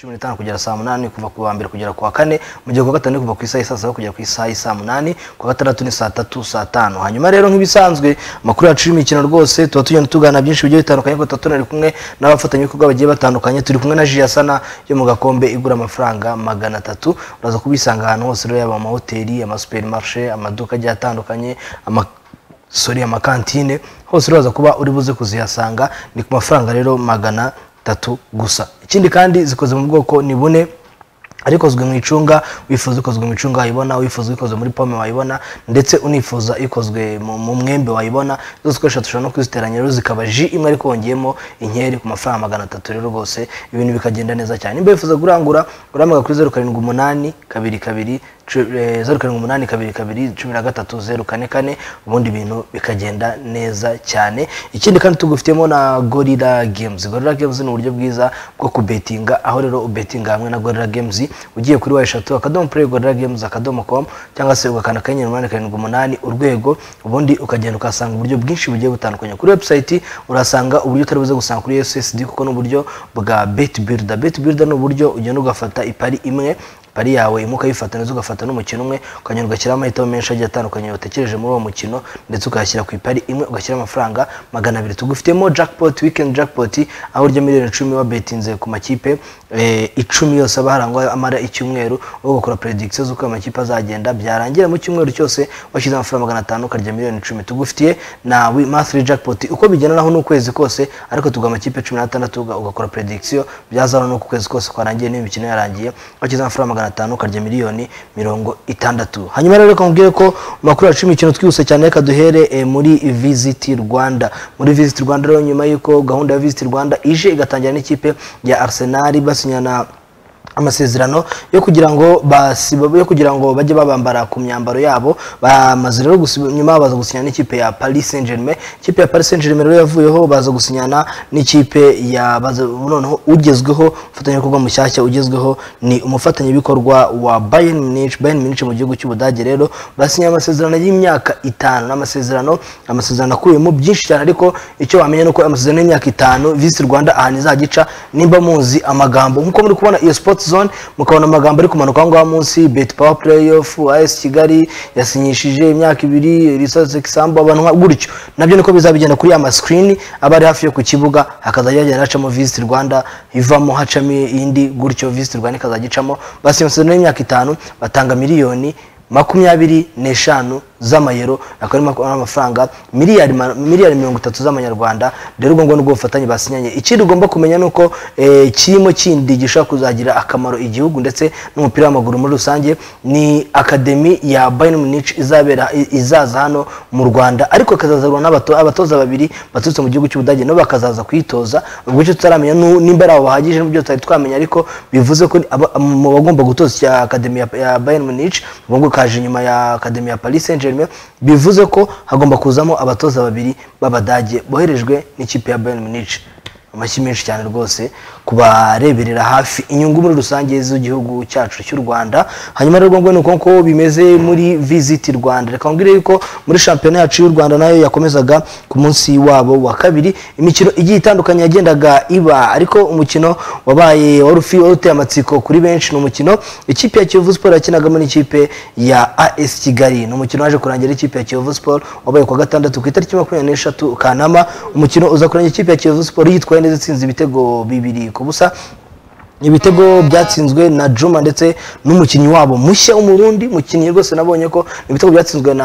15 kugera saa 8 kuva ku wa mbere kugera ku wa kane mu gihe ku gatanu kuva ku isaha saa 7 kugera ku isaha saa 8 ku gatandatu ni saa 3 saa 5 hanyuma rero nk'ibisanzwe makuru yacu y'imikino rwose tuba tugenda tugana byinshi bigiye bitandukanye ko tutunari kumwe n'abafatanya ibikorwa bagiye batandukanye turi kumwe na Jia Sana yo mu gakombe igura amafaranga 300 uraza kubisanga ahantu hose rero yaba mu hoteli ama supermarché amaduka agiye atandukanye amakantine hose uraza kuba uri buze kuziyasanga ni ku mafaranga rero 300 gusa. Ikindi kandi zikoze mu bwoko ni bune ariko zwe mu icunga wifuza ikozwe mu icunga wayibona wifuza ikozwe muri pome wayibona ndetse unifuza ikozwe mu mwembe wayibona zose ko eshatu no kwiziteranya rero zikaba ji imwe ariko wongeyemo inkeri ku mafaranga 300 rero rwose ibintu bikagenda neza cyane. Nimba wifuza kurangura uramaga kuri 078 22 0782213 ubundi ibintu bikagenda neza cyane. Ikindi kandi tugufitemo na Gorilla Games. Gorilla Games ni uburyo bwiza bwo kubetinga aho rero ubetinga hamwe na Gorilla Games ugiye kuri wa3 akadomo play Gorilla Games akadomo.com cyangwa se ugakana kanyenyeri 878 urwego ubundi ukagenda ukasanga uburyo bwinshi bugiye butandukanye. Kuri website urasanga uburyo utaribuze gusanga kuri USSD kuko n'uburyo bwa Bet Builder. Bet Builder no buryo ugenda ugafata ipari imwe pari yawe imuka yifatana ugafata n'umukino umwe ukanyura ugashyira amahitamo menshi agiye atandukanye utekereje muri uwo mukino ndetse ukayashyira ku ipari imwe ugashyira amafaranga 200. Tugufitemo jackpot weekend jackpot aho urya miliyoni 10 wa betinze ku makipe 10 yose abaharangwa amara icyumweru ugakora predictions uko amakipe azagenda byarangira mu cyumweru cyose washyize amafaranga 500 ukarya miliyoni 10. Tugufitiye na monthly jackpot uko bigena naho n'ukwezi kose ariko tuga amakipe 16 ugakora prediction byazana no ku kwezi kose kwarangiye n'imikino yarangiye washyize amafaranga 500 ukarya miliyoni 60. Hanyuma rero kamubwire ko makuru yacu imikino twihuse cyane reka duhere muri Visit Rwanda. Muri Visit Rwanda rero nyuma yuko gahunda ya Visit Rwanda ije igatangira n'ikipe ya Arsenal basinyana amasezerano yo kugira ngo bajye babambara ku myambaro yabo bamaze rero nyuma baza gusinyana n'ikipe ya Paris Saint-Germain. Ikipe ya Paris Saint-Germain rero yavuyeho baza gusinyana n'ikipe ya noneho ugezweho ufatanya bikorwa mushyashya ugezweho ni umufatanya bikorwa wa Bayern Munich mu gihugu cy'Ubudage. Rero basinya amasezerano y'imyaka 5 n'amasezerano akuyemo byinshi cyane ariko icyo wamenye nuko amasezerano y'imyaka 5 Visit Rwanda ahani zagica nimba muzi amagambo nkuko muri kubona iyo Sport Zone mukabona amagambo ari kumanuka ngo munsi Bet Power Playoff AS Kigali yasinyishije imyaka 2 Resource Example abantu gutyo nabyo niko bizabigenda kuri ama screen abari hafi yo ku kibuga akazajya hacamo Visit Rwanda ivamo hacamo indi gutyo Visit Rwanda ikazagicamo basinyana n'imyaka 5 batanga miliyoni 25 z'amayero akari amafaranga miliyari 30 z'amanyarwanda. Rero ngo n'ubwo bufatanye basinyanye ikindi ugomba kumenya nuko kirimo kindi gishaka kuzagira akamaro igihugu ndetse n'umupira w'amaguru muri rusange ni Academy ya Bayern Munich izaza hano mu Rwanda ariko kazazarwa n'abatoza babiri baturutse mu gihugu cy'Ubudage no bakazaza kwitoza ubwo cyo tutaramenya nimba ari bahagije n'ibyo tutari twamenya ariko bivuze ko mu bagomba gutoza Academy ya Bayern Munich ngo kaje nyuma ya Academy ya Paris Saint-Germain bivuze ko hagomba kuzamo abatoza babiri b'Abadage boherejwe n'ikipe ya Bayern Munich. Amashyi menshi cyane rwose kubareberera hafi inyungu muri rusange z'igihugu cyacu cy'u Rwanda. Hanyuma rero ngo nuko bimeze muri Visit Rwanda reka ngire yuko muri championnat yacu y'u Rwanda nayo yakomezaga ku munsi wabo wa kabiri imikino igiye itandukanye yagendaga iba ariko umukino wabaye waruteye amatsiko kuri benshi ni umukino ikipe ya Kiyovu Sport yakinagamo n'ikipe ya AS Kigali. Ni umukino waje kurangira ikipe ya Kiyovu Sport wabaye ku gatandatu ku itariki 23 Kanama. Umukino uza kurangira ikipe ya Kiyovu Sport yitwaye neza itsinze ibitego 2-0. Ibitego byatsinzwe na Juma ndetse n'umukinnyi wabo mushya w'umurundi mukinnyi rwose nabonye ko ibitego byatsinzwe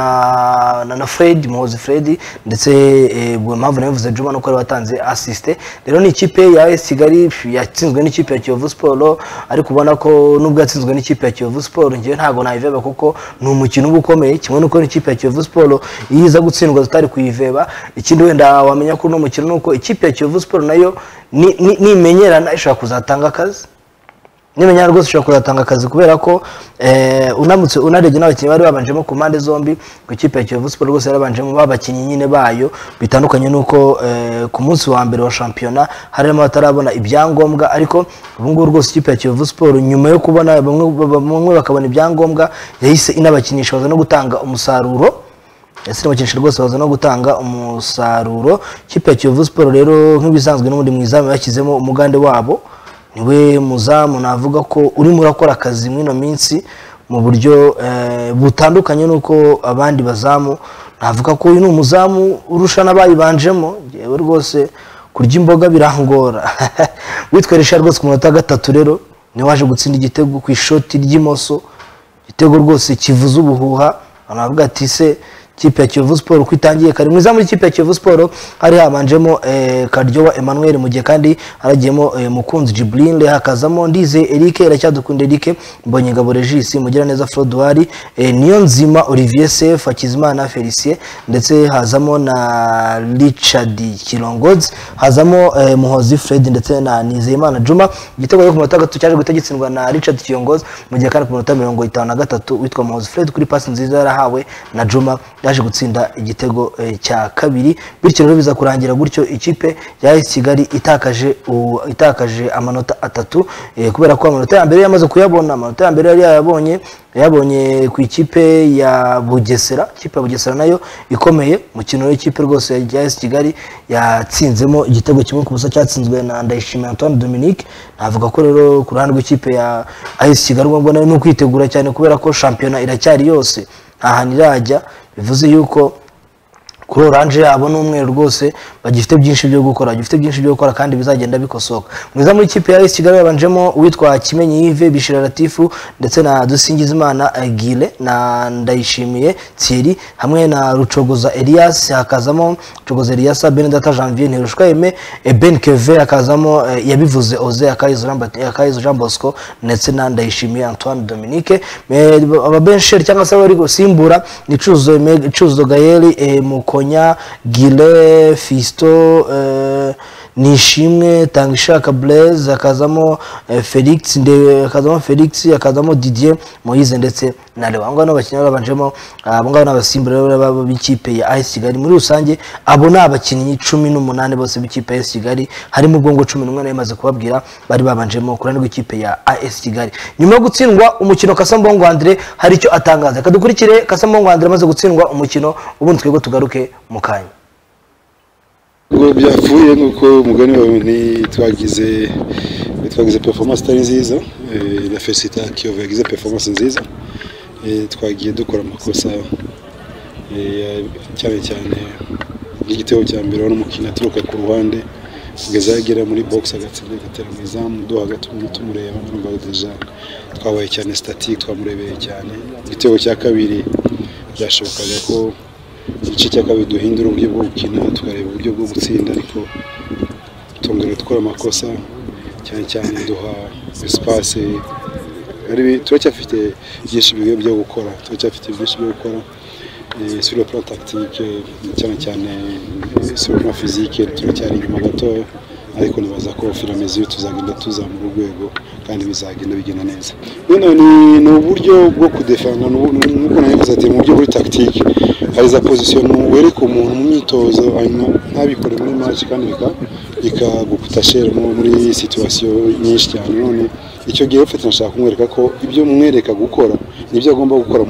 na Fred Muhozi Fred ndetse mpamvu navuze Juma no ko watanze assist. Rero ni ikipe ya AS Kigali yatsinzwe n'ikipe ya Kiyovu Sport ariko ubona ko nubwo yatsinzwe n'ikipe ya Kiyovu Sport ngiye ntago nayiveba kuko ni umukino ubukomeye kimwe nuko n'ikipe ya Kiyovu Sport yiza gutsindwa tutari kuyiveba. Ikindi wenda wamenya ko no mukino nuko ikipe ya Kiyovu Sport nayo nimenyerana ishaka kuzatanga akazi nimenyera rwose ishaka kuzatanga akazi kubera ko unamutse unarebye n'abakinnyi bari babanjemo ku mpande zombi ku ikipe ya Kiyovu Sport rwose yarabanjemo babakinnyi nyine bayo bitandukanye nuko ku munsi wa mbere wa championnat harimo batarabona ibyangombwa ariko ubu ngubu rwose ikipe ya Kiyovu Sport nyuma yo kubona bamwe bakabona ibyangombwa yahise inabakinisha baza no gutanga umusaruro Yasire bakinisha rwose baza no gutanga umusaruro. Ikipe ya Kiyovu Sport rero nk'ibisanzwe n'ubundi mwizamu yakizemo umugande wabo niwe muzamu navuga ko urimo urakora akazi mwino minsi mu buryo butandukanye nuko abandi bazamu navuga ko uyu ni umuzamu urusha n'abayibanjemo yewe rwose kurya imboga birangora witweresha rwose ku munota gatatu rero ni waje gutsinda igitego ku ishoti ry'imoso igitego rwose kivuza ubuhuha anavuga ati se kipe ya Kiyovu Sport uko itangiye kari mwiza muri kipe ya Kiyovu Sport hari habanjemo Karyowa Emmanuel mu gihe kandi haragiyemo Mukunzi Jibril hakazamo Ndize Eric iracyadukunda Eric Mbonyengabo Regis Mugira neza Frodouari niyo nzima Olivier Sef Hakizimana Felicien ndetse hazamo na Richard Kirongozi hazamo Muhozi Fred ndetse na Nizeyimana Juma igitego cyo ku munota gatatu cyaje gutegetsindwa na Richard Kirongozi mu gihe kandi ku munota 53 witwa Muhozi Fred kuri pass nziza yarahawe na Juma yaje gutsinda igitego cya kabiri bityo rero biza kurangira gutyo ikipe ya Kigali itakaje amanota 3 kubera ko amanota ya mbere yamaze kuyabona amanota ya mbere yari yabonye ku ikipe ya Bugesera ikipe ya Bugesera nayo ikomeye mukino w'ikipe rwose ya Kigali yatsinzemo igitego kimwe ku busa cyatsinzwe na Ndayishimiye Antoine Dominique navuga ko rero ku ruhande rw'ikipe ya Kigali ngo nayo no kwitegura cyane kubera ko championnat iracyari yose ahanirajya bivuze yuko kuri Orange yabo n'umweru rwose bagifite byinshi byo gukora kandi bizagenda bikosoka mwiza muri kipe ya Kigali yabanjemo witwa Kimenyi Yves Bishira Latifu ndetse na Dusingizimana Gile na Ndayishimiye Thierry hamwe na Rucogoza Elias hakazamo Rucogoza Elias Benedata Janvier Ntirushwa Aime Ben Keve hakazamo yabivuze Oze Akayizo Jean Bosco ndetse na Ndayishimiye Antoine Dominique ababencher cyangwa se bari gusimbura ni Cuzo Gaël Mukonya Gile Fisto Nishimwe Tangishaka Blaise akazamo Felix akazamo Didier Moise ndetse na Lewangwa n'abakinnyi babanjemo abangaba n'abasimbura b'ikipe ya AS Kigali muri rusange abona abakinnyi 18 bose b'ikipe ya AS Kigali harimo ubwongo 11 yamaze kubabwira bari babanjemo kurana rw'ikipe ya AS Kigali nyuma yo gutsindwa umukino Kasambongo Andre hari icyo atangaza kadukurikire Kasambongo Andre amaze gutsindwa umukino ubundi twego tugaruke mu kanya ngo byavuye nuko umugani wawe ni twagize performance tari nziza la Felicita Kiyovu yagize performance nziza twagiye dukora amakosa cyane igitego cya mbere n'umukino aturuka ku ruhande kugeza yagera muri box agatsinda gatera mu izamu do hagati mu tumureba n'umva deja twabaye cyane statique twamurebeye cyane igitego cya kabiri byashobokaga ko igice cya kabiri duhindura uburyo bwo gukina tukareba uburyo bwo gutsinda ariko tongera gukora amakosa cyane duha espace turacyafite byinshi byo gukora sur le plan tactique cyane sur le plan physique turacyari inyuma gato ariko nibaza ko filamezi tuzagenda tuzamura urwego kandi bizagenda bigenda neza ni uburyo bwo kudefenda nuko navuze ati mu buryo buri tactique hari za position wereka umuntu mu myitozo ntabikore muri match kandi bikagukuta shere muri situation nyinshi cyane none icyo gihe ufite nashaka kumwereka ko ibyo mwereka gukora nibyo agomba gukora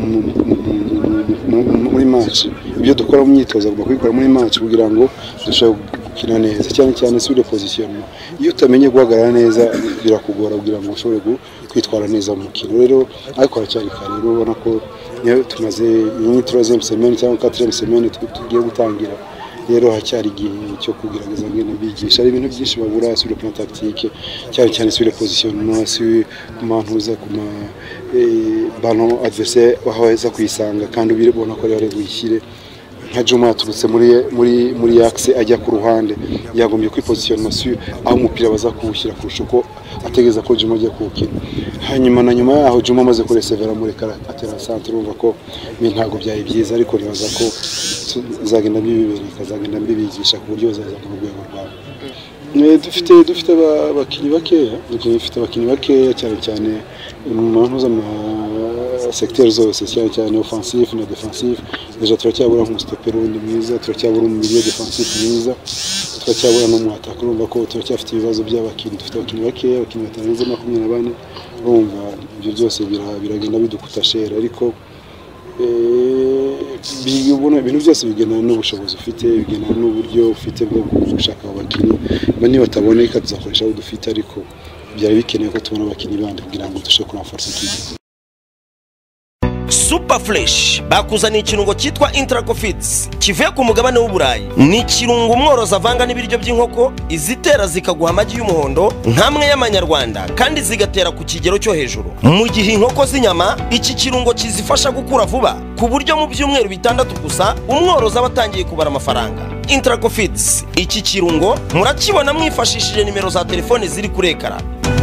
muri match ibyo dukora mu myitozo agomba kubikora muri match kugira ngo dushobore gukina neza cyane sur le positionnement iyo utamenye guhagarara neza birakugora kugira ngo ushobore kwitwara neza mu mukino rero ariko aracyari kare rero ubona ko niyo tumaze iyi 3e semaine cyangwa 4e semaine tugiye gutangira rero hacyari igihe cyo kugerageza ngene bigisha ari ibintu byinshi babura sur le plan tactique cyane sur le positionnement sur mantuza kuma ballon adversaire wahaweza kuyisanga kandi ubibona ko yari guyishyire nka Juma yaturutse muri axe ajya ku ruhande yagombye kwipositionnement sur aho umupira baza kuwushyira kurusha uko ategeza ko Juma ajya kuwukina hanyuma nyuma yaho Juma amaze kuresevera muri atera centre urumva ko ntago byari byiza ariko nibaza ko zagenda bibigisha ku buryo bazaza ku rwego rwabo dufite abakinnyi bakeya cyane mu mantuza mu secteur zose cyane offensif na defensif deja turacyabura nk'umustopero wundi mwiza turacyabura mu milieu defensif mwiza turacyabura no mu attaque urumva ko turacyafite ibibazo by'abakinnyi dufite abakinnyi bakeya abakinnyi batarenze 24 urumva ibyo byose biragenda bidukuta shere ariko ibintu byose bigendana n'ubushobozi ufite bigendana n'uburyo ufite bwo gushaka abakinnyi niba bataboneka tuzakoresha abo dufite ariko byari bikenewe ko tubona abakinnyi bandi kugira ngo dushobore kuranforce ikipe. Super Fresh bakuzaniye ikirungo cyitwa Intracofits kivuye ku mugabane w'Uburayi. Ni ikirungo umworozi avanga n'ibiryo by'inkoko izitera zikaguha amagi y'umuhondo nkamwe y'amanyarwanda kandi zigatera ku kigero cyo hejuru. Mu gihe inkoko z'inyama iki kirungo kizifasha gukura vuba ku buryo mu byumweru bitandatu gusa umworozi abatangiye kubara amafaranga. Intracofits iki kirungo murakibona mwifashishije nimero za telefone ziri kuri ekara.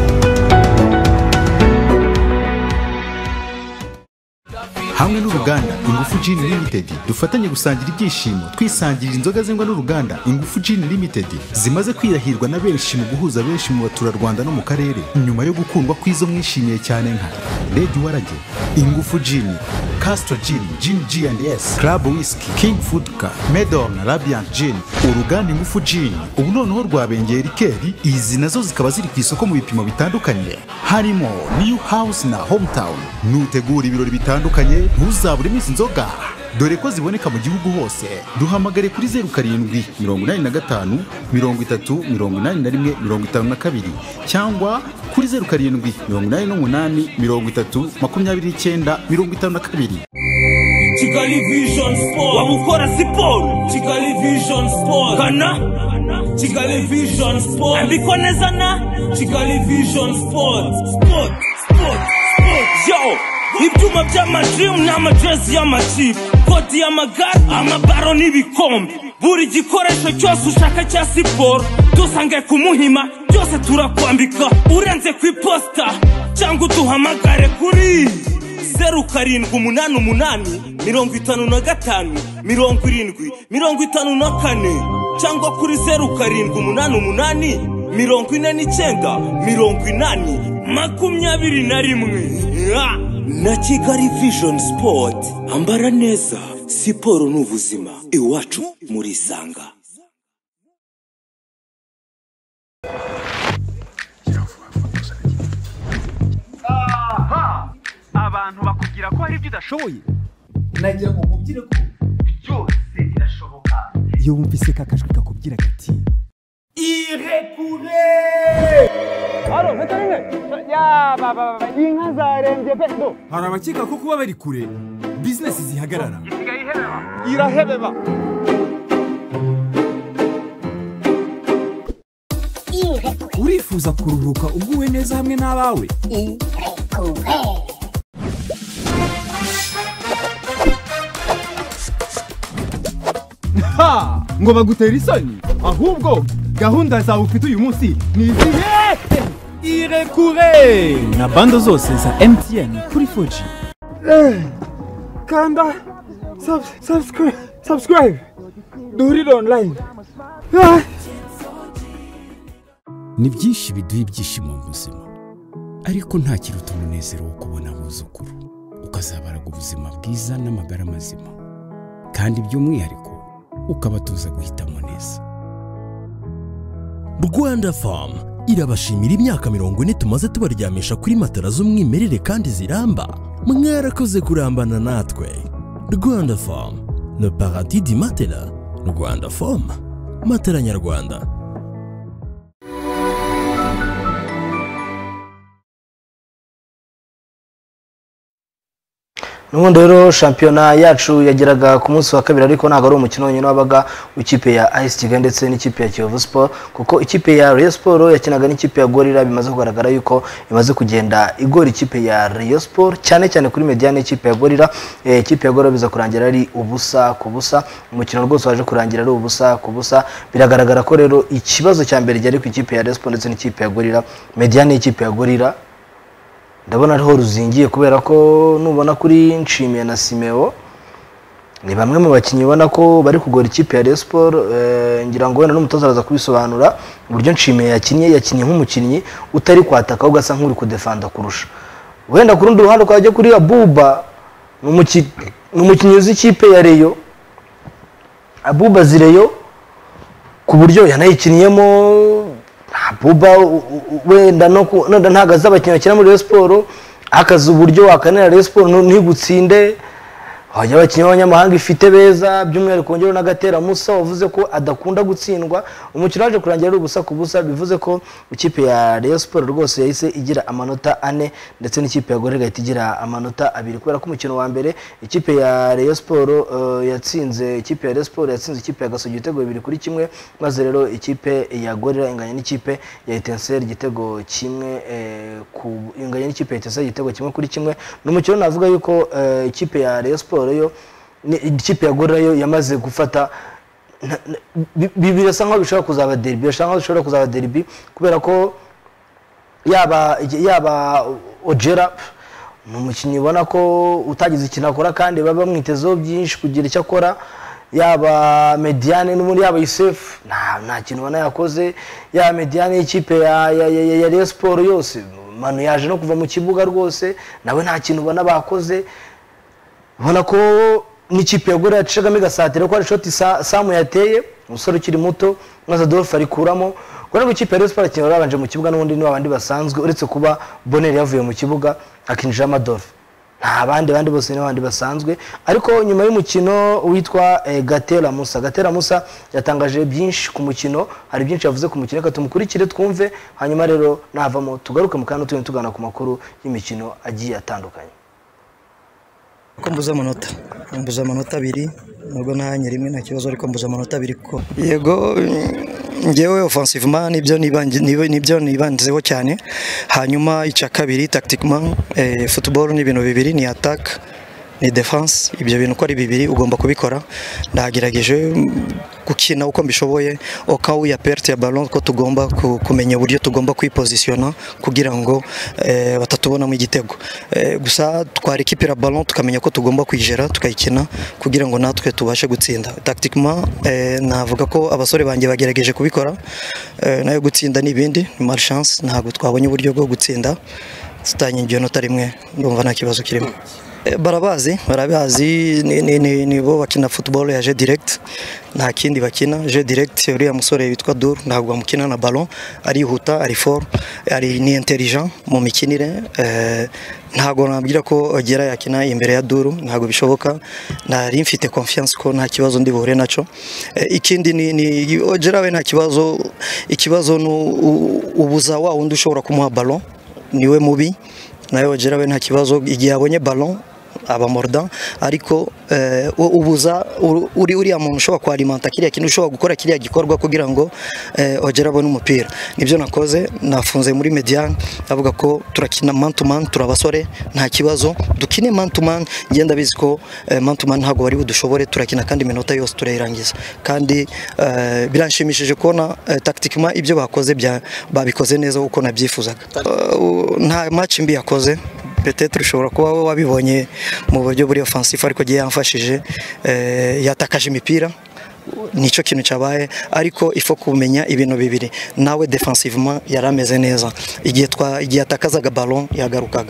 Hamwe n'uruganda Ingufu Gin Limited dufatanye gusangira ibyishimo twisangirira inzoga zengwa n'uruganda Ingufu Gin Limited zimaze kwirahirwa na benshi mu guhuza benshi mu baturarwanda no mu karere nyuma yo gukundwa kwizo mwishimiye cyane nka Lady Warage, Ingufu Gin, Castro Gin, Gin G&S, Club Whisky, King Foodka, Medon, Radiant Gin, uruganda Ingufu Gin. Ubu noneho rwabengeye rikeri izi nazo zikaba ziri ku isoko mu bipimo bitandukanye harimo New House na Hometown. Nutegura ibirori bitandukanye ntuzabure izi nzoga dore ko ziboneka mu gihugu hose. Duhamagare kuri 0785 30 81 cyangwa kuri 0788 30 29 Kigali Vision Sport wamukora siporo. Kigali Vision Sport kana Kigali Vision Sport ambiko neza na Kigali Vision Sport yo ibyuma by'amajim n'amajezi y'amakipe kodi y'amagare amabaro n'ibikombe buri gikoresho cyose ushaka cya siporo dusange ku Muhima byose turakwambika urenze ku iposta cyangwa uduhamagare kuri 0788 55 70 54 cyangwa kuri 0788 na Kigali Vision Sport ambara neza siporo n'ubuzima iwacu muri Sanga. Abantu bakubwira ko hari ibyo udashoboye nagira ngo mubwire ko byose birashoboka iyo wumvise kakajwi kakubwira gati irekure. Alo metaringe ya baba inka zarembye pedo. Hari abakeka ko kuba bari kure business zihagarara isigaye ihebeba irahebeba. Urifuza kuruhuka uguwe neza hamwe n'abawe ngo bagutera isoni ahubwo gahunda zawe ufite uyu munsi ni izihe? Irekure na bando zose za MTN kuri 4G. Kanda subscribe duhurire online. Ni byinshi biduha ibyishimo mu buzima ariko nta kiruta umunezero wo kubona abuzukuru ukazabaraga ubuzima bwiza n'amagara mazima kandi by'umwihariko ukabatuza guhitamo neza. Rwanda Farm irabashimira imyaka 40 tumaze tubaryamisha kuri matara z'umwimerere kandi ziramba. Mwarakoze kurambana natwe. Rwanda Farm, le paradis du matela. Rwanda Farm, matela nyarwanda. Nubundi rero shampiyona yacu yageraga ku munsi wa kabiri ariko ntago ari umukino wonyine wabaga w'ikipe ya AS Kigali ndetse n'ikipe ya Kiyovu Sport kuko ikipe ya Rayon Sport yakinaga n'ikipe ya Gorilla bimaze kugaragara yuko imaze kugenda igora ikipe ya Rayon Sport cyane cyane kuri mediane ikipe ya Gorilla. Ikipe ya Gorilla biza kurangira ari ubusa ku busa, umukino rwose waje kurangira ari ubusa ku busa. Biragaragara ko rero ikibazo cya mbere cyari ku ikipe ya Rayon Sport ndetse n'ikipe ya Gorilla, mediane ikipe ya Gorilla ndabona ariho ruzingiye kubera ko nubona kuri Nshimiye na Simeo ni bamwe mu bakinnyi ubona ko bari kugora ikipe ya Rayon Sport. Ngira ngo wenda n'umutoza araza kubisobanura uburyo Nshimiye yakinnye nk'umukinnyi utari kwataka ugasa nk'uri kudefanda kurusha. Wenda ku rundi ruhande kwajya kuri Abuba n'umukinnyi uzi ikipe ya Rayon, Abuba zireyo ku buryo yanayikinniyemo. Abuba wenda ntagaza abakinnyi bakina muri Rayon Sport akaza uburyo wakanira Rayon Sport ntigutsinde hajya abakinnyi b'abanyamahanga ifite beza by'umwihariko kongera n'agatera Musa wavuze ko adakunda gutsindwa umukino waje kurangira ari ubusa ku busa bivuze ko ikipe ya Rayon Sport rwose yahise igira amanota 4 ndetse n'ikipe ya Gorilla igira amanota 2 kubera ko umukino wa mbere ikipe ya Rayon Sport yatsinze ikipe ya Rayon Sport yatsinze ikipe ya Gasogi igitego 2-1 maze rero ikipe ya Gorilla inganya n'ikipe ya Etincelle igitego kimwe ku inganya n'ikipe ya Etincelle igitego 1-1 n'umukino navuga yuko ikipe ya Rayon Sport yo ikipe ya Gorilla yo yamaze gufata birasa nkaho bishobora kuzaba derby birasa nkaho bishobora kuzaba derby kubera ko yaba Ojera n'umukinnyi ubona ko utagize ikintu akora kandi baba bamwitezeho byinshi kugira icyo akora yaba Mediane n'ubundi yaba Yusef nta kintu ubona yakoze yaba Mediane y'ikipe ya Rayon Sport yose manu yaje no kuva mu kibuga rwose nawe nta kintu ubona bakoze ubona ko n'ikipe ya Gorilla yacagamo igasatira ko ari shoti Samu yateye umusore ukiri muto maze Adolphe arikuramo kubera ko ikipe ya Rayon Sport kintu babanje mu kibuga n'ubundi ni abandi basanzwe uretse kuba Bonner yavuye mu kibuga akinjira Adolphe nta bandi bose n'abandi basanzwe ariko nyuma y'umukino witwa Gatera Musa yatangaje byinshi ku mukino hari byinshi yavuze ku mukino katumukurikire twumve hanyuma rero navamo tugaruke mu kantu tugana ku makuru y'imikino agiye atandukanye ko mbuza amanota 2 nubwo ntanye rimwe nta kibazo ariko mbuza amanota 2 ko yego ngewe offensivement nibyo nibanzeho cyane hanyuma icya kabiri tactiquement football ni ibintu bibiri ni attack ni defense ibyo bintu ko ari bibiri ugomba kubikora ndagerageje gukina uko mbishoboye okawu ya perte ya ballon ko tugomba kumenya uburyo tugomba kwipositiona kugira ngo batatubona mu igitego gusa twari ekipira ballon tukamenya ko tugomba kwijera tukayikina kugira ngo natwe tubashe gutsinda tactiquement navuga ko abasore banjye bagerageje kubikora nayo gutsinda n'ibindi ni malchance ntabwo twabonye uburyo bwo gutsinda tutanye inota rimwe ndumva nta kibazo kirimo barabazi ni bo bakina football ya jeu direct nta kindi bakina jeu direct uriya musore witwa Dur ntabwo amukina na ballon arihuta ari fort ari ni intelligent mu mikinire ntabwo nabwira ko Ogera yakina imbere ya Duru ntabwo bishoboka nari mfite confiance ko nta kibazo ndi buhure naco ikindi ni Ogera we nta ikibazo ubuza wa wundi ushobora kumuha ballon niwe mubi nayo Ogera we nta kibazo igihe abonye ballon aba mordant ariko ubuza uriya muntu ushobora kwalimenta kiriya kintu ushobora gukora kiriya gikorwa kugira ngo Ogera abone umupira nibyo nakoze nafunze muri Mediane avuga ko turakina man to man turabasore nta kibazo dukine man to man ngenda bizi ko man to man ntago bari budushobore turakina kandi minota yose turayirangiza kandi biranshimishije kubona tactiquement ibyo bakoze babikoze neza uko nabyifuzaga nta match mbi yakoze peut-être ushobora kuba wabibonye mu buryo buri offensif ariko giye yamfashije yatakaje imipira nico kintu cyabaye ariko ifo kumenya ibintu bibiri nawe defensivement yarameze neza igihe atakazaga ballon yagarukaga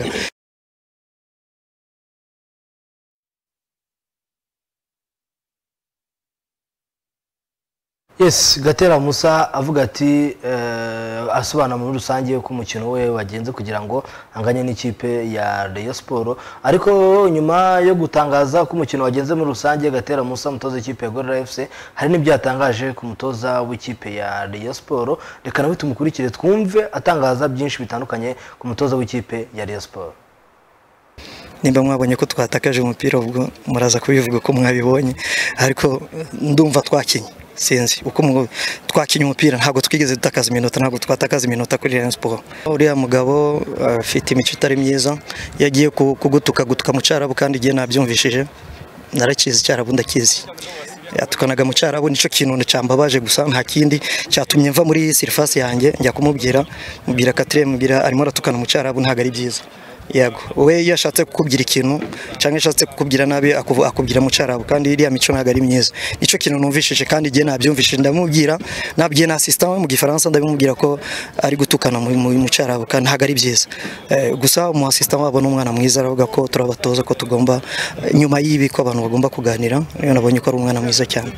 Yes, Gatera Musa avuga ati asobanura muri rusange ko umukino we wagenze kugira ngo anganye n'ikipe ya Rayon Sport ariko nyuma yo gutangaza ko umukino wagenze muri rusange Gatera Musa mutoza ikipe ya Gorilla FC hari n'ibyo yatangaje ku mutoza w'ikipe ya Rayon Sport reka nawe tumukurikire twumve atangaza byinshi bitandukanye ku mutoza w'ikipe ya Rayon Sport. Nimba mwabonye ko twatakaje umupira ubwo muraza kubivuga ko mwabibonye ariko ndumva twakinye sinzi uko twakinye umupira ntago twigeze dutakaza iminota ntago twatakaza iminota kuri Rayon Sport uriya mugabo afite imico itari myiza yagiye kugutuka mu cyarabu kandi igihe nabyumvishije narakizi cyarabu ndakizi yatukanaga mu cyarabu nico kintu cyambabaje gusa nta kindi cyatumye mva muri surface yanjye njya mubwira Katrem mubwira arimo aratukana mu cyarabu ntago ari byiza yego we yashatse kukubwira ikintu cyangwa yashatse kukubwira nabi akubwira mu cyarabu kandi iriya mico ntago ari myiza nico kintu numvishije kandi igihe nabyumvishije ndamubwira nabwiye na assistant we mu gifaransa ndabimubwira ko ari gutukana mu cyarabu kandi ntago ari byiza gusa mu assistant wabo n'umwana mwiza aravuga ko turabatoza ko tugomba nyuma y'ibi ko abantu bagomba kuganira niyo nabonye ko ari umwana mwiza cyane.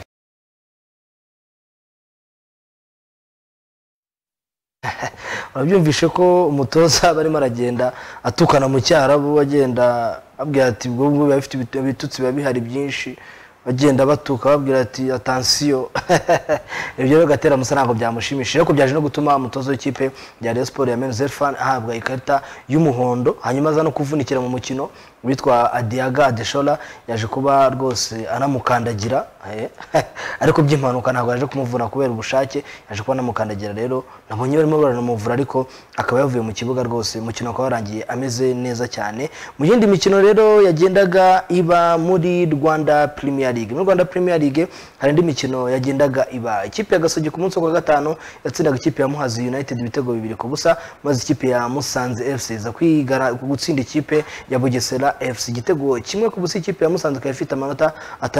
Wabyumvishe ko umutoza barimo aragenda atukana mu cyarabu agenda abwira ati ubwo biba bifite ibitutsi biba bihari byinshi bagenda batuka babwira ati attention ibyo rero Gatera Musa ntabwo byamushimishije ariko byaje no gutuma umutozo w'ikipe ya Rayon Sports ya Men's Fan ahabwa ikarita y'umuhondo hanyuma aza no kuvunikira mu mukino witwa Adiaga Deshola yaje kuba rwose anamukandagira ariko by'impanuka ntabwo yaje kumuvura kubera ubushake yaje kuba anamukandagira rero nabonye barimo baranamuvura ariko akaba yavuye mu kibuga rwose umukino akaba warangiye ameze neza cyane mu yindi mikino rero yagendaga iba muri Rwanda Premier League muri Rwanda Premier League hari indi mikino yagendaga iba ikipe ya Gasogi ku munsi wa gatanu yatsindaga ikipe ya Muhazi United ibitego 2-0 maze ikipe ya Musanze FC za kwigara gutsinda ikipe ya Bugesera FC igitego kimwe ku busi ikipe ya Musanze kayifite amanota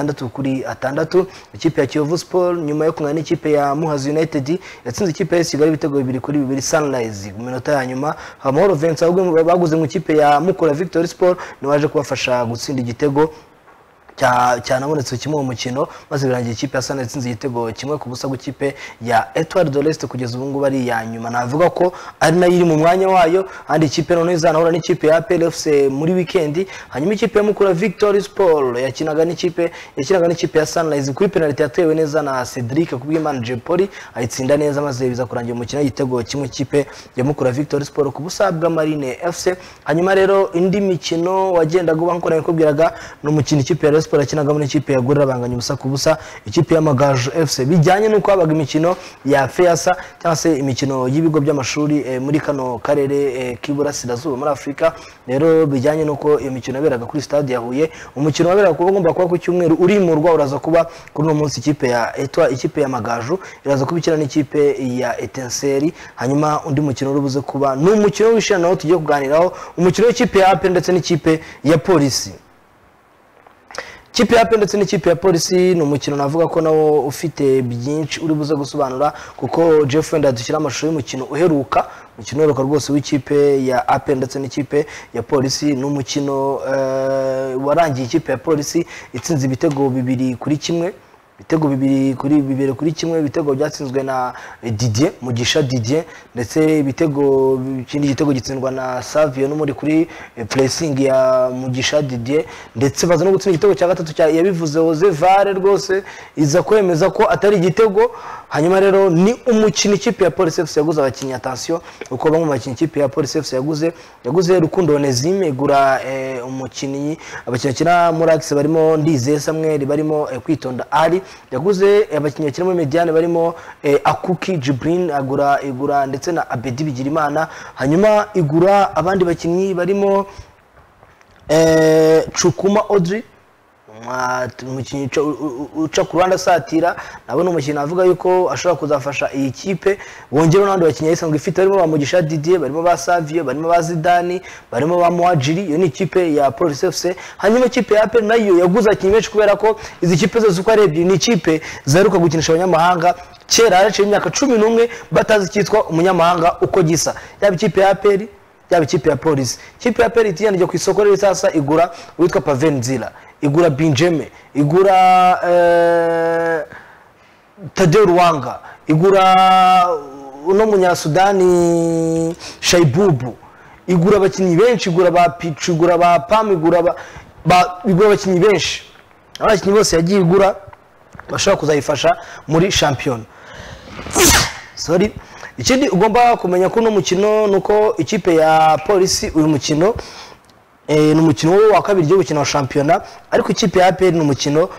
6-6 ikipe ya Kiyovu Sport nyuma yo kungana ikipe ya Muhazi United yatsinze ikipe ya Kigali ibitego 2-2 Sunrise mu minota ya nyuma Amahoro Vincent ahubwo baguze mu ikipe ya Mukura Victory Sport ni waje kubafasha gutsinda igitego cyanabonetse kimwe mu mukino maze birangiye ikipe ya Sana yatsinze igitego kimwe ku busa gukipe ya Etoile de l'Est kugeza ubu ngubu ari ya nyuma navuga ko ari nayo iri mu mwanya wayo andi ikipe none izanahura n'ikipe ya PLFC muri weekend hanyuma ikipe ya Mukura Victory Sport yakinaga n'ikipe ya Sunrise kuri penalty yatewe neza na Cedric kubw'Imana Jepoli ayitsinda neza maze biza kurangira umukino igitego kimwe ikipe ya Mukura Victory Sport ku busa bwa Marine FC hanyuma rero indi mikino wagendaga uba nkora kubwiraga no mukino ikipe ya Sport akinaga muri ikipe ya Gorira banganya ubusa ku busa ikipe ya Magaju FC bijyanye nuko habaga imikino ya FEASA cyangwa se imikino y'ibigo by'amashuri muri kano karere k'Iburasirazuba muri Afrika rero bijyanye nuko iyo mikino yaberaga kuri stade ya Huye umukino waberaga kuba ngomba kuba ku cyumweru uri mu rwa uraza kuba kuri uno munsi ikipe ya Magaju iraza kubikira n'ikipe ya Etenseri hanyuma undi mukino urubuze kuba n'umukino w'ishana naho tugiye kuganiraho umukino w'ikipe ya AP ndetse n'ikipe ya Polisi Kipe ya ndetse n'ikipe ya Polisi ni umukino navuga ko nawo ufite byinshi uri buze gusobanura kuko Jeff Wenda dushyira amashusho y'umukino uheruka rwose w'ikipe ya AP ndetse n'ikipe ya Polisi n'umukino warangiye ikipe ya Polisi itsinze ibitego 2-1 ibitego 2-1 ibitego byatsinzwe na Didier Mugisha Didier ndetse ikindi gitego gitsindwa na Savio no muri kuri pressing ya Mugisha Didier ndetse baza no gutsinda igitego cya gatatu yabivuze Jose Vare rwose iza kwemeza ko atari igitego hanyuma rero ni umukino ikipe ya Police FC yaguze abakinnyi attention uko bamwe mu bakinnyi ikipe ya Police FC yaguze Rukundo Onezime igura umukinnyi abakinnyi kina Murax barimo Ndize Samuel barimo Kwitonda Ali yaguze abakinnyi kina muri Mediane barimo Akuki Jibrin igura ndetse na Abedi Bigirimana hanyuma igura abandi bakinnyi barimo Chukuma Audrey umukinnyi uca ku Rwanda satira nabona umukino avuga yuko ashobora kuzafasha iyi kipe wongera n'abandi bakinnyi isanzwe ifite barimo ba Mugisha Didier barimo ba Savio barimo ba Zidane barimo ba Muajiri iyo ni ikipe ya Police FC hanyuma ikipe ya AP nayo yaguze abakinnyi benshi kubera ko izi kipe zose uko arebye ni ikipe zaheruka gukinisha abanyamahanga kera haraciye imyaka 11 batazi cyitwa umunyamahanga uko gisa yaba ikipe ya AP yaba ikipe ya Police ikipe ya Peri tiyandije ku isoko rero sasa igura witwa Pavenzila igura Benjamin igura Tadeo Ruwanga igura uno munyasudani Shaibubu igura abakinnyi benshi igura ba Pichu igura ba Pam igura abakinnyi benshi abakinnyi bose yagiye igura bashaka kuzayifasha muri champion sorry ikindi ugomba kumenya ko no mukino nuko ikipe ya Polisi uyu mukino n'umukino wa kabiri cyo gukina championnat ariko ikipe ya APR n'umukino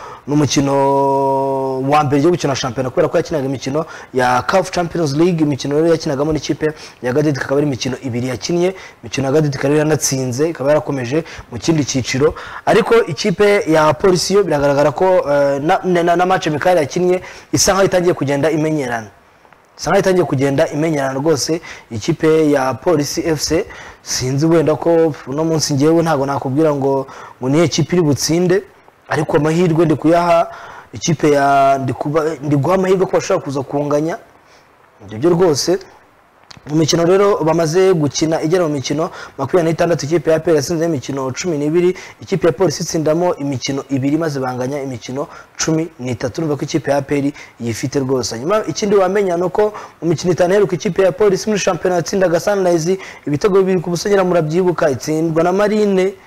wa mbere cyo gukina championnat kubera ko yakinaga imikino ya CAF Champions League imikino rero yakinagamo n'ikipe ya Gadeti kakaba ari imikino ibiri yakinnye imikino ya Gadeti kare yanatsinze ikaba yarakomeje mu kindi cyiciro ariko ikipe ya Polisi yo biragaragara ko na match Mikali yakinnye isa nkaho itangiye kugenda imenyerana rwose ikipe ya Police FC sinzi wenda ko no munsi ngewe ntago nakubwira ngo niye ikipe iri butsinde ariko amahirwe ndi kuyaha ikipe ya ndi guha amahirwe ko bashaka kuza kunganya ibyo rwose mu mikino rero bamaze gukina igera mu mikino 26 ikipe ya APR yasinze imikino 12 ikipe ya Police itsindamo imikino 2 maze banganya imikino 13 numva ko ikipe ya APR yifite rwose nyuma ikindi wamenya nuko mu mikino 5 heruka ikipe ya Police muri championnat itsindaga Sunrise ibitego 2 ku busonyera murabyibuka itsindwa na Marine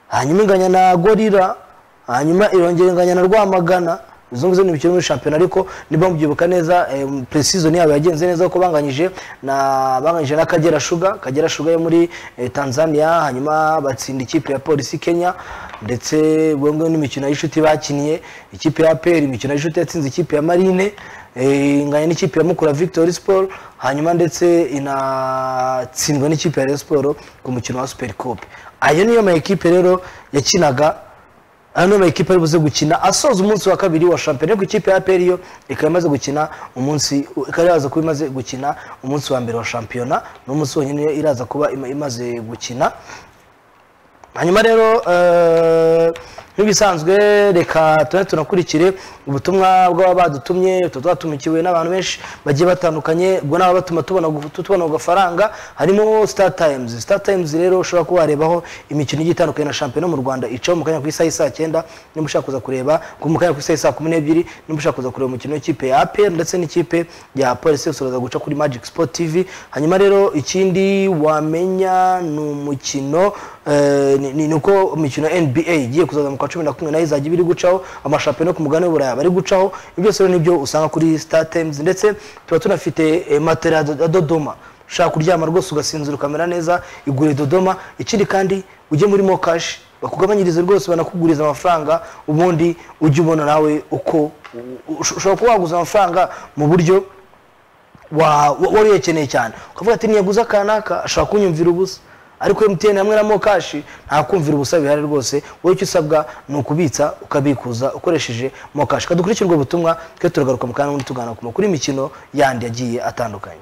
hanyuma inganya na Gorilla, hanyuma irongera inganya na Rwamagana. Izo ngizo ni imikino muri shampiyona, ariko niba mubyibuka neza pre-season yabo yagenze neza ko banganyije na Kagera Sugar yo muri Tanzania, hanyuma batsinda ikipe ya Polisi Kenya, ndetse bwongwe n'imikino y'ishuti bakiniye, ikipe ya APR imikino y'ishuti yatsinze ikipe ya Marine, inganya n'ikipe ya Mukura Victory Sport, hanyuma ndetse inatsindwa n'ikipe ya Rayon Sport ku mukino wa Super Coupe. Ayo niyo ma equipe rero yakinaga, ano ma equipe ari buze gukina asoza umunsi wa kabiri wa shampiyona. Ku ikipe ya APR yo ikamaze gukina umunsi, ikaraza kuba imaze gukina umunsi wa mbere wa shampiyona, n'umunsi wonyine iraza kuba imaze gukina. Hanyuma rero nk'ibisanzwe reka tunakurikire ubutumwa bw'abadutumye. Twatumikiwe n'abantu benshi bagiye batandukanye, ubwo nabo batuma tubona gafaranga, harimo Star Times rero ushobora kuba warebaho imikino igitandukanye na shampiyona mu Rwanda icaho mu kanya ku isaha 9, nimba ushaka kuza kureba mu kanya ku isaha 12, nimba ushaka kuza kureba umukino w'ikipe ya APR ndetse n'ikipe ya Police usoza guca kuri Magic Sport TV. Hanyuma rero ikindi wamenya n'umukino ni uko imikino NBA igiye kuzaza mu 11 nayo izajya biri gucaho, amashampiyona ku mugane w'Uburayi bari gucaho. Ibyo byose nibyo usanga kuri Star Times, ndetse tuba tunafite matera ya Dodoma, ushaka kuryama rwose ugasinzira ukamera neza, igure Dodoma. Ikindi kandi ujye muri Mokash bakugabanyirize rwose, banakuguriza amafaranga, ubundi ujye ubona nawe uko ushobora kuba waguza amafaranga mu buryo wari ukeneye cyane, ukavuga ati niyaguza kanaka ashaka kunyumvira ubusa, ariko MTN hamwe na Mokash nta kumvira ubusa bihari rwose. Wowe icyo usabwa ni ukubitsa ukabikuza ukoresheje Mokash. Kadukurikirwe ubutumwa twe turagaruka mu kana n'undi tugana ku makuru imikino yandi yagiye atandukanye.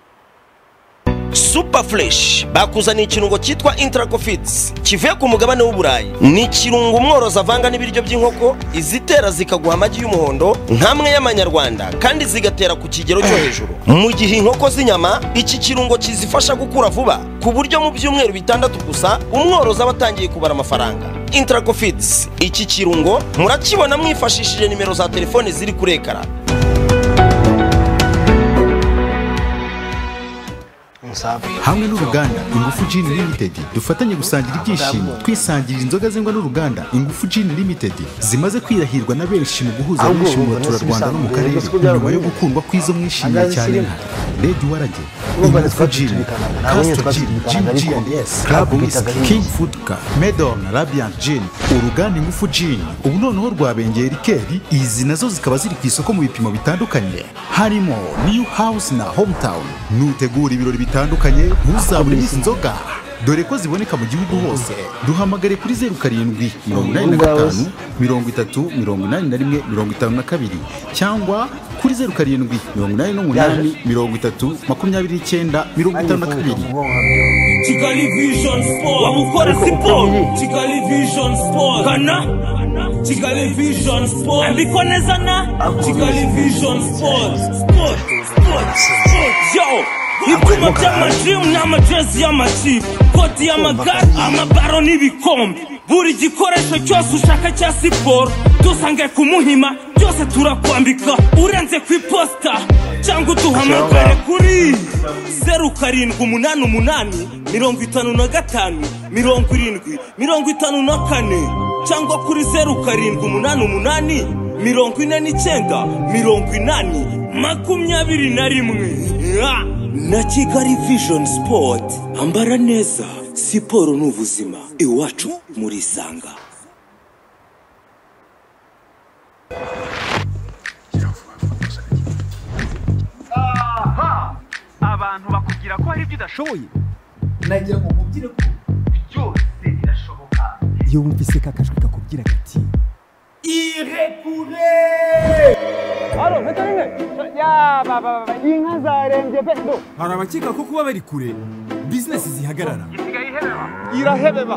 Super Fresh bakuzaniye ikirungo cyitwa Intracofits kivuye ku mugabane w'Uburayi. Ni ikirungo umworozi avanga n'ibiryo by'inkoko, izitera zikaguha amagi y'umuhondo nkamwe y'amanyarwanda, kandi zigatera ku kigero cyo hejuru. Mu gihe inkoko z'inyama, iki kirungo kizifasha gukura vuba, ku buryo mu byumweru 6 gusa umworozi abatangiye kubara amafaranga. Intracofits, iki kirungo murakibona mwifashishije nimero za telefone ziri kuri ekara. hamwe n'uruganda Ingufu Gin Limited dufatanye gusangira ibyishimo twisangirira inzoga zengwa n'uruganda Ingufu Gin Limited zimaze kwirahirwa na benshi mu guhuza benshi mu baturarwanda no mu karere nyuma yo gukundwa kw'izo mwishimiye cyane nka Red Warage, Ingufu Gin, Castor Gin, G&S, Club Whisky, King Food Car, Medon, Radiant Gin. Uruganda Ingufu Gin ubu noneho rwabengeye rikeri, izi nazo zikaba ziri ku isoko mu bipimo bitandukanye, harimo New House na Hometown. Nutegura ibirori bitandukanye ntuzabure izi nzoga, dore ko ziboneka mu gihugu hose. Duhamagare kuri 0785 30 81 cyangwa kuri 0788 30 29 Kigali Vision Sport wamukora siporo. Kigali Vision Sport kana Kigali Vision Sport ambikoneza na Kigali Vision Sport yo ibyuma by'amajim n'amajezi y'amakipe, kodi y'amagare, amabaro n'ibikombe, buri gikoresho cyose ushaka cya siporo dusange ku Muhima, byose turakwambika urenze ku iposita cyangwa uduhamagare kuri 0788 55 70 54 cyangwa kuri 0788 49 na Kigali Vision Sport. Ambara neza, siporo n'ubuzima, iwacu muri Sanga. Aha! Abantu bakubwira ko hari ibyo udashoboye, nagira ngo mubwire ko byose birashoboka. Iyo wumvise kakajwi kakubwira gati irekure. Halo, metaringe. Ya baba, inka zarembye pe. Hari abakeka ko kuba bari kure business zihagarara. Isigaye ihebeba. Irahebeba.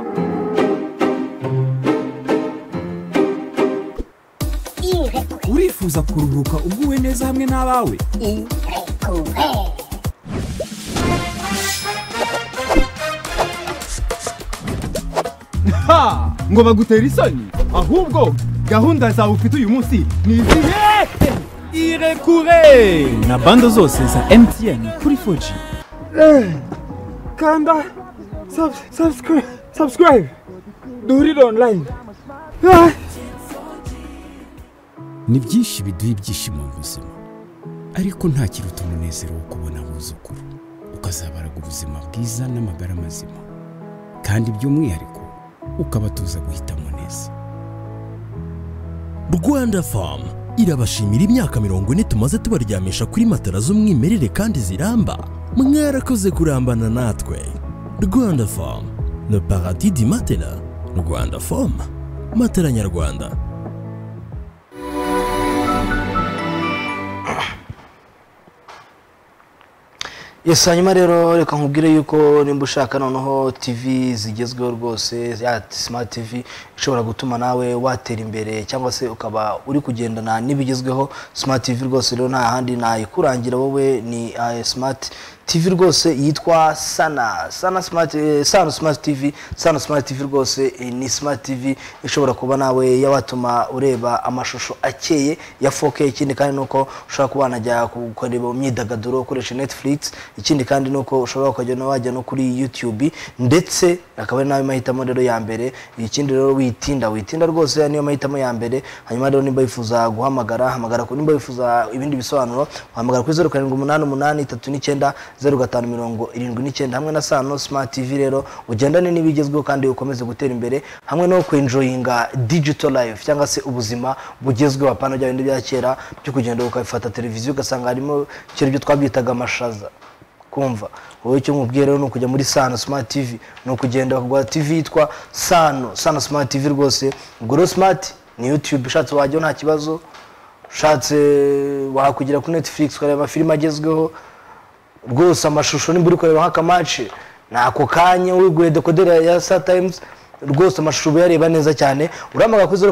Urifuza kuruhuka uguwe neza hamwe n'abawe? Ha! Ngo bagutera isoni, ahubwo gahunda zawe ufite uyu munsi ni izihe? Irekure na bando zose za MTN kuri 4G. Kanda subscribe duhurire online. Ni byinshi biduha ibyishimo mu buzima, ariko nta kiruta umunezero wo kubona abuzukuru ukazabaraga ubuzima bwiza n'amagara mazima, kandi by'umwihariko ukabatuza guhitamo neza. Rwanda Farm irabashimira imyaka 40 tumaze tubaryamisha kuri matara z'umwimerere kandi ziramba. Mwarakoze kurambana natwe. Rwanda Farm, le paradis du matelas. Rwanda Farm, matela nyarwanda. Yes, hanyuma rero reka nkubwire yuko nimba ushaka noneho TV zigezweho rwose ya Smart TV ishobora gutuma nawe watera imbere cyangwa se ukaba uri kugendana n'ibigezweho. Smart TV rwose rero nta handi nayikurangira wowe ni Smart TV rwose yitwa Sana Smart TV. Sana Smart TV rwose ni Smart TV ishobora kuba nawe yawatuma ureba amashusho akeye ya 4K. Ikindi kandi nuko ushobora kuba najya kureba imyidagaduro ukoresha Netflix. Ikindi kandi nuko ushobora kujya wajya no kuri YouTube, ndetse akaba nawe mahitamo rero ya mbere. Ikindi rero witinda rwose niyo mahitamo ya mbere. Hanyuma rero nimba yifuza hamagara ko nimba yifuza ibindi bisobanuro hamagara kuri 0788 0579 hamwe na Sano Smart TV rero ugendane n'ibigezweho kandi ukomeze gutera imbere hamwe no kwenjoyinga digital life cyangwa se ubuzima bugezweho. Apana bya bindi bya kera byo kugenda ukafata televiziyo ugasanga harimo cyo byo twabyitaga amashaza. Kumva wowe cyo mubwire rero no kujya muri Sano Smart TV no kugenda kugwa TV yitwa Sano Smart TV rwose. Ubwo Smart ni YouTube ushatse wajya nta kibazo, ushatse wakugira ku Netflix ukareba filime agezweho rwose, amashusho nimba uri kureba nk'aka match nako kanya wiguye decoder ya Star Times rwose amashusho uyareba neza cyane. Uramaga kuri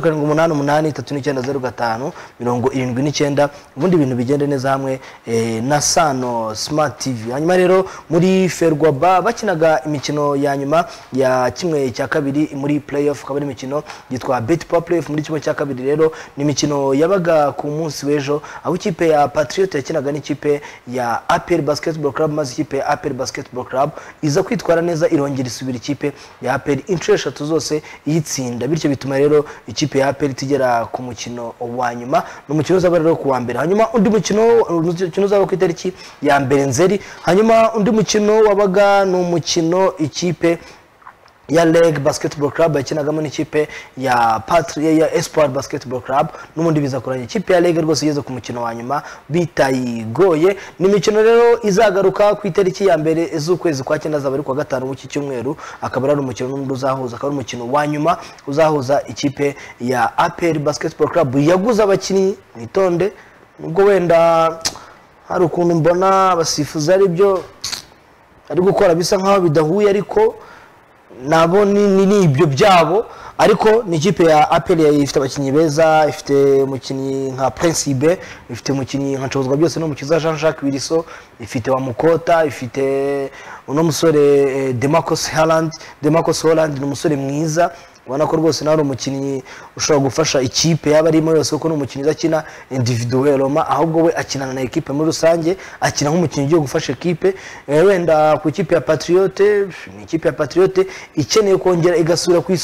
0788 ubundi ibintu bigende neza hamwe na Sano Smart TV. Hanyuma rero muri Ferwafa bakinaga imikino ya nyuma ya kimwe cya kabiri muri playoff, kabari imikino yitwa Bet Power Playoff. Muri kimwe cya kabiri rero ni imikino yabaga ku munsi w'ejo, aho ikipe ya Patriot yakinaga n'ikipe ya APR Basketball Club, maze ikipe ya APR Basketball Club iza kwitwara neza irongera isubira ikipe ya APR inshuro zose yitsinda, bityo bituma rero ikipe ya APR tigera ku mukino wa nyuma. N'umukino uzaba rero ku wa mbere, hanyuma undi mukino uzaba ku itariki ya mbere Nzeri. Hanyuma undi mukino wabaga n'umukino ikipe ya Leg Basketball Club yakinagamo n'ikipe ya ya Espoir Basketball Club, n'umundi biza kuranya ikipe ya Leg rwose igeze ku mukino wa nyuma bitayigoye. Ni imikino rero izagaruka ku itariki ya mbere z'ukwezi kwa 9 zaba ari kwa gatanu w'iki cyumweru. Akaba ari umukino n'undi uzahuza, akaba ari umukino wa nyuma uzahuza ikipe ya APR Basketball Club yaguze abakinnyi nitonde, nubwo wenda hari ukuntu mbona abasifuza ari byo ari gukora bisa nkaho bidahuye, ariko nabo ni ibyo byabo. Ariko ni ikipe ya APR ifite abakinnyi beza, ifite umukinnyi nka Principe, ifite umukinnyi nka Nshobozwa byose no mukiza Jean-Jacques Wiliso, ifite wa Mukota, ifite uno musore Demarcus Holland ni umusore mwiza ubona ko rwose nawe umukinnyi ushobora gufasha ikipe yaba arimo yose, kuko n'umukinnyi akina individuellement, ahubwo we akinana na equipe muri rusange, akina nk'umukinnyi ugiye gufasha equipe. Wenda ku ikipe ya Patriot, ni ikipe ya Patriot ikeneye kongera igasubira ku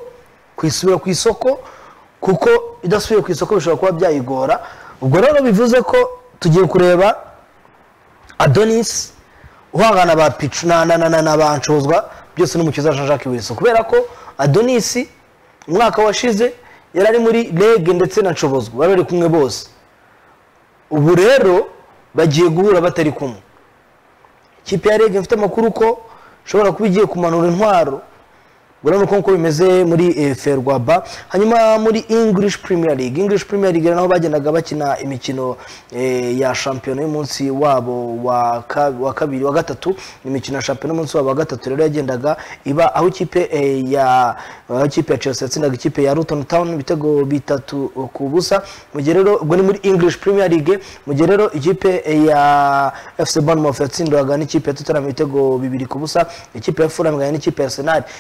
isoko, kuko idasubiye ku isoko bishobora kuba byayigora. Ubwo rero bivuze ko tugiye kureba Adonis uhangana ba Pichu na Banshozwa byose n'umukiza Jean-Jacques Wiliso, kubera ko Adonis umwaka washize yari ari muri Leg ndetse na Nshobozwa bari kumwe bose. Ubu rero bagiye guhura batari kumwe. Ikipe ya Leg ifite amakuru ko shobora kubigiye kumanura intwaro, urabona uko bimeze muri Ferwafa. Hanyuma muri English Premier League naho bagendaga bakina imikino ya champion y'umunsi wabo wa kabiri wa gatatu. Imikino ya champion y'umunsi wabo wa gatatu rero yagendaga iba aho ikipe ya Chelsea yatsindaga ikipe ya Luton Town ibitego 3-0. Mu gihe rero ubwo ni muri English Premier League. Mu gihe rero ikipe ya FC Bournemouth yatsindwaga n'ikipe ya Tottenham ibitego 2-0. Ikipe ya Fulham nganya n'ikipe ya Arsenal ibitego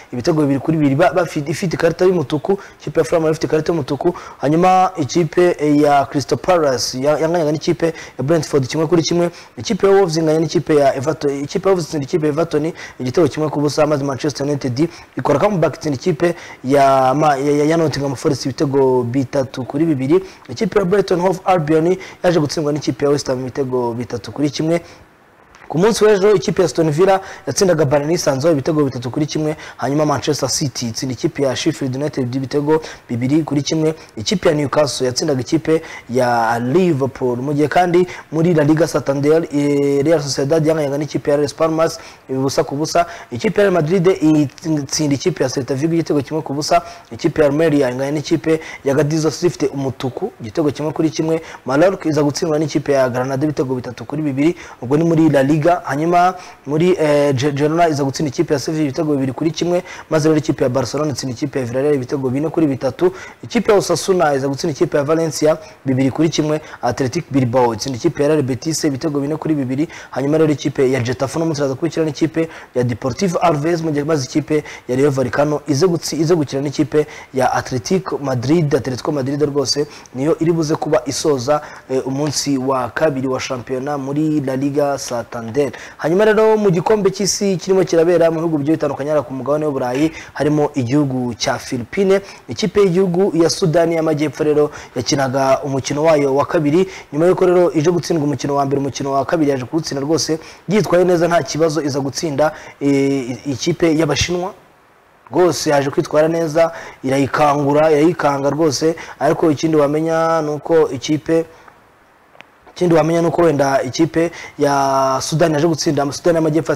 bibiri kuri bibiri bafite ifite ikarita y'umutuku, ikipe ya Fulham ifite ikarita y'umutuku. Hanyuma ikipe ya Crystal Palace yanganyaga n'ikipe ya Brentford kimwe kuri kimwe. Ikipe ya Wolves inganya n'ikipe ya Everton, ikipe ya Wolves ikipe ya Everton igitego kimwe ku busa, maze Manchester United ikora comeback itsinda ikipe ya Nottingham Forest ibitego 3-2. Ikipe ya Brighton Hove Albion yaje gutsindwa n'ikipe ya West Ham ibitego 3-1. Ku munsi w'ejo ikipe ya Aston Villa yatsindaga Burnley Sanzo ibitego 3-1. Hanyuma Manchester City itsinda ikipe ya Sheffield United ibitego 2-1. Ikipe ya Newcastle yatsindaga ikipe ya Liverpool. Mu gihe kandi muri La Liga Santander Real Sociedad yanganyaga n'ikipe ya Las Palmas ibibusa ku busa. Ikipe ya Real Madrid itsinda ikipe ya Celta Vigo igitego kimwe ku busa. Ikipe ya Almeria inganya n'ikipe ya Cadiz ifite umutuku igitego kimwe kuri kimwe. Mallorca iza gutsindwa n'ikipe ya Granada ibitego 3-2. Ubwo ni muri La Liga. Hanyuma muri Girona iza gutsinda ikipe ya Sevilla ibitego 2-1. Maze rero ikipe ya Barcelona itsinda ikipe ya Villarreal ibitego 4-3. Ikipe ya Osasuna iza gutsinda ikipe ya Valencia 2-1. Athletic Bilbao itsinda ikipe ya Real Betis ibitego 4-2. Hanyuma rero ikipe ya Getafe no mutiraza kubikira n'ikipe ya Deportivo Alaves, mu gihe maze ikipe ya Rayo Vallecano ize gukira n'ikipe ya Atletico Madrid rwose niyo iri buze kuba isoza umunsi wa kabiri wa shampiyona muri La Liga Santander. Hanyuma rero mu gikombe cy'isi kirimo kirabera mu bihugu bigiye bitandukanye ku mugabane w'Uburayi harimo igihugu cya Philippines. Ikipe y'igihugu ya Sudani y'Amajyepfo rero yakinaga umukino wayo wa kabiri, nyuma yuko rero ije gutsindwa umukino wa mbere, umukino wa kabiri yaje kuwutsinda rwose yitwaye neza nta kibazo, iza gutsinda ikipe y'Abashinwa rwose yaje kwitwara neza, irayikanga rwose. Ariko ikindi wamenya nuko wenda ikipe ya Sudan yaje gutsinda Sudan y'Amajyepfo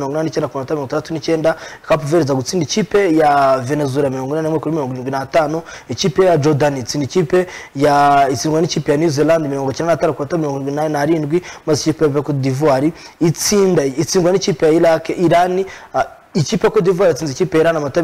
89 Cape Verde za gutsinda ikipe ya Venezuela 41-75. Ikipe ya Jordan itsinda ikipe ya itsindwa n'ikipe ya New Zealand 95-87. Maze ikipe ya Cote d'Ivoire itsindwa n'ikipe ya Iran. Ikipe ya Cote d'Ivoire yatsinze ikipe ya Iran amata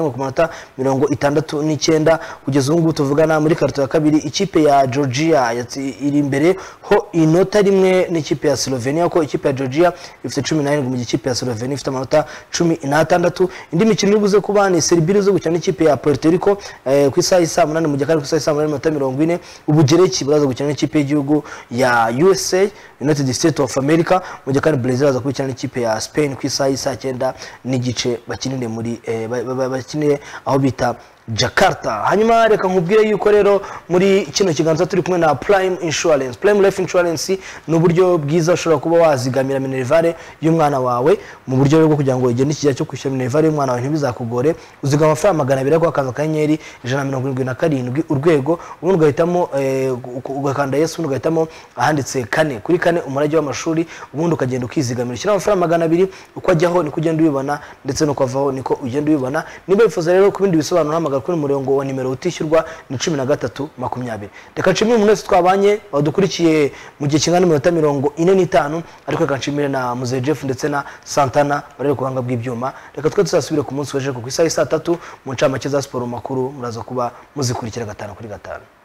61-69. Kugeza ubu tuvugana muri karto ya kabiri ikipe ya Georgia iri imbere ho inota rimwe n'ikipe ya Slovenia, ko ikipe ya Georgia ifite 17 mu gikipe ya Slovenia ifite amanota 16. Indi mikino ibuze kuba ni Serbia zo gukina n'ikipe ya Puerto Rico ku isaha isa 8 mu gihe kandi ku isaha isa 8:40. Ubugereki buraza gukina n'ikipe y'igihugu ya USA United States of America, mu gihe kandi Brazil aza gukina n'ikipe ya Spain ku isaha isa 9 n'igice bakinire muri bakinire aho bita Jakarta. Hanyuma reka nkubwire yuko rero muri kino kiganza turi kumwe na Prime Insurance. Prime Life Insurance ni uburyo bwiza ushobora kuba wazigamira minervare y'umwana wawe mu buryo bwo kugira ngo igende ikijya cyo kwishyura minervare y'umwana wawe ntibizakugore. Uzigama amafaranga 200 kwa kanzu kanyenyeri 177 urwego, ubundi ugahitamo ugakanda Yesu, ubundi ugahitamo ahanditse 4 kuri 4 umurage w'amashuri, ubundi ukagenda ukizigamira ushyira amafaranga 200 uko ajyaho niko ugenda ubibona ndetse no kwavaho niko ugenda ubibona. Niba bifuza rero ku bindi bisobanuro kuri umurongo wa nimero utishyurwa ni 1320. Reka nshimire umuntu wese twabanye wadukurikiye mu gihe kingana n'iminota 45, ariko reka nshimire na Muze Jeff ndetse na Santana bari ku buhanga bw'ibyuma. Reka twe tuzasubire ku munsi w'ejo ku isaha 3 mu ncamake za siporo makuru muraza kuba muzikurikira 5 kuri 5.